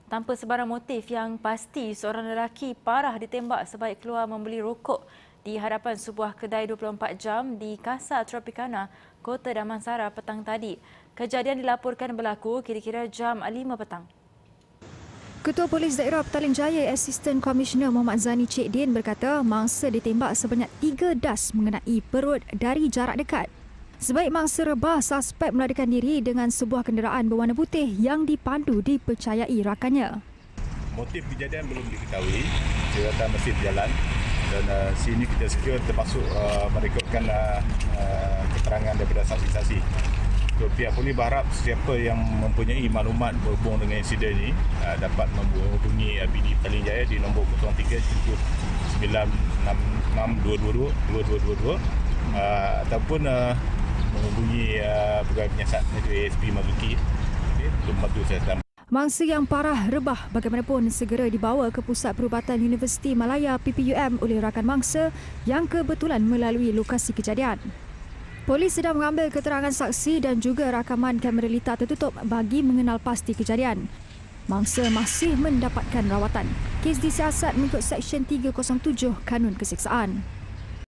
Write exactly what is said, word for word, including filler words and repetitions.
Tanpa sebarang motif yang pasti, seorang lelaki parah ditembak sebaik keluar membeli rokok di hadapan sebuah kedai dua puluh empat jam di Casa Tropicana, Kota Damansara petang tadi. Kejadian dilaporkan berlaku kira-kira jam lima petang. Ketua Polis Daerah Petaling Jaya, Asisten Komisioner Muhammad Zani Cik Din berkata mangsa ditembak sebanyak tiga das mengenai perut dari jarak dekat. Sebaik mangsa rebah, suspek melarikan diri dengan sebuah kenderaan berwarna putih yang dipandu dipercayai rakannya. Motif kejadian belum diketahui, jawatan masih berjalan dan uh, sini kita secure termasuk uh, merekodkan uh, uh, keterangan daripada saksi-saksi. So, pihak polis berharap siapa yang mempunyai maklumat berhubung dengan insiden ini uh, dapat menghubungi uh, B D Petaling Jaya di nombor kosong tiga sembilan enam enam dua dua dua dua dua dua dua uh, ataupun uh, menghubungi uh, pegawai penyiasat iaitu A S P Mazuki okay, untuk membantu siasatan. Mangsa yang parah rebah bagaimanapun segera dibawa ke Pusat Perubatan Universiti Malaya P P U M oleh rakan mangsa yang kebetulan melalui lokasi kejadian. Polis sedang mengambil keterangan saksi dan juga rakaman kamera litar tertutup bagi mengenal pasti kejadian. Mangsa masih mendapatkan rawatan. Kes disiasat mengikut Seksyen tiga kosong tujuh Kanun Keseksaan.